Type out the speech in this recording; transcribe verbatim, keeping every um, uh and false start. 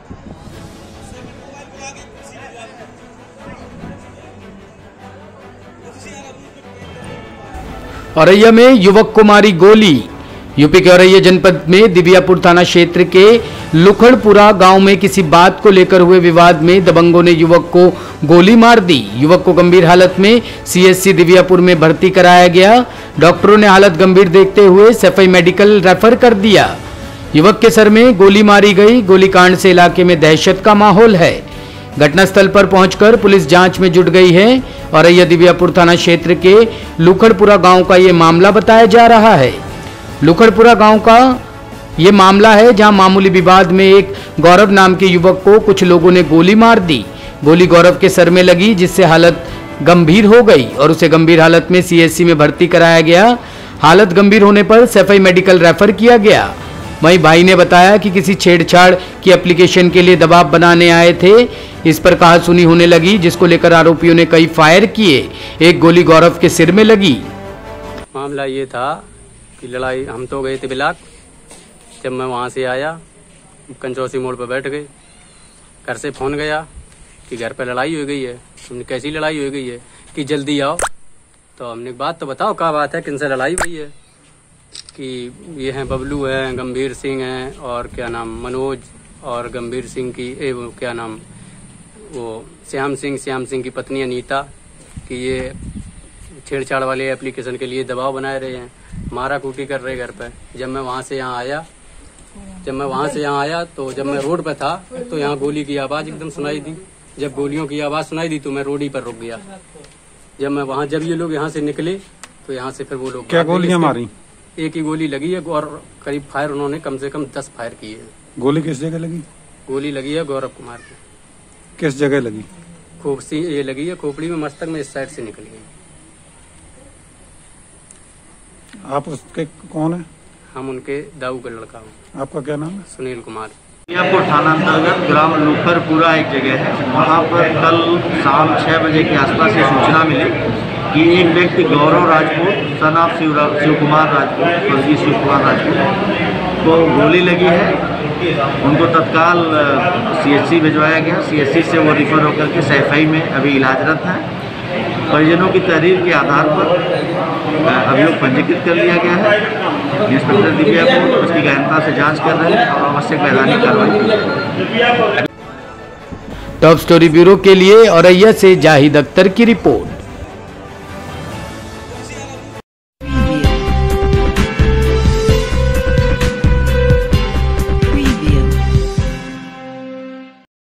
औरैया में युवक को मारी गोली। यूपी के औरैया जनपद में दिव्यापुर थाना क्षेत्र के लुखड़पुरा गांव में किसी बात को लेकर हुए विवाद में दबंगों ने युवक को गोली मार दी। युवक को गंभीर हालत में सीएचसी दिव्यापुर में भर्ती कराया गया। डॉक्टरों ने हालत गंभीर देखते हुए सफाई मेडिकल रेफर कर दिया। युवक के सर में गोली मारी गई। गोलीकांड से इलाके में दहशत का माहौल है। घटनास्थल पर पहुंचकर पुलिस जांच में जुट गई है। औरैया दिव्यापुर थाना क्षेत्र के लुखड़पुरा गांव का ये मामला बताया जा रहा है। लुखड़पुरा गांव का ये मामला है जहां मामूली विवाद में एक गौरव नाम के युवक को कुछ लोगों ने गोली मार दी। गोली गौरव के सर में लगी, जिससे हालत गंभीर हो गई और उसे गंभीर हालत में सीएचसी में भर्ती कराया गया। हालत गंभीर होने पर सफाई मेडिकल रेफर किया गया। वहीं भाई ने बताया कि किसी छेड़छाड़ की एप्लीकेशन के लिए दबाव बनाने आए थे। इस पर कहासुनी होने लगी, जिसको लेकर आरोपियों ने कई फायर किए। एक गोली गौरव के सिर में लगी। मामला ये था कि लड़ाई, हम तो गए थे बिलाक। जब मैं वहाँ से आया, कंचौसी मोड़ पर बैठ गए। घर से फोन गया कि घर पर लड़ाई हो गई है। हमने कैसी लड़ाई हो गई है कि जल्दी आओ। तो हमने बात तो बताओ क्या बात है, किनसे लड़ाई हुई है। कि ये हैं बबलू हैं, गंभीर सिंह हैं और क्या नाम मनोज, और गंभीर सिंह की ए, वो क्या नाम वो श्याम सिंह श्याम सिंह की पत्नी अनीता, कि ये छेड़छाड़ वाले एप्लीकेशन के लिए दबाव बनाए रहे हैं, मारा कूटी कर रहे घर पे। जब मैं वहाँ से यहाँ आया जब मैं वहाँ से यहाँ आया तो जब मैं रोड पे था तो यहाँ गोली की आवाज़ एकदम सुनाई दी। जब गोलियों की आवाज़ सुनाई दी तो मैं रोड ही पर रुक गया। जब मैं वहाँ जब ये लोग यहाँ से निकले तो यहाँ से फिर वो लोग क्या गोलियां मारी? एक ही गोली लगी है और करीब फायर उन्होंने कम से कम दस फायर किए हैं। गोली किस जगह लगी? गोली लगी है गौरव कुमार को। किस जगह लगी? खोपड़ी ये लगी है, खोपड़ी में, मस्तक में, इस साइड से निकली है। आप उसके कौन है? हम उनके दाऊ का लड़का हूँ। आपका क्या नाम है? सुनील कुमार। दिव्यापुर थाना अंतर्गत ग्राम लुखड़पुरा एक जगह है, वहाँ पर कल शाम छः बजे के आसपास ये सूचना मिली कि एक व्यक्ति गौरव राजपूत सन ऑफ शिव शिव कुमार राजपूत स्वर्गीय शिव कुमार राजपूत को गोली लगी है। उनको तत्काल सीएचसी भिजवाया गया। सीएचसी से वो रिफर होकर के सैफई में अभी इलाजरत हैं। परिजनों की तहरीर के आधार पर अभियोग पंजीकृत कर लिया गया है। इंस्पेक्टर दिव्यापुर उसकी गहनता से जांच कर रहे हैं और आवश्यक वैधानिक कार्रवाई की। टॉप स्टोरी ब्यूरो के लिए औरैया से जाहिद अख्तर की रिपोर्ट।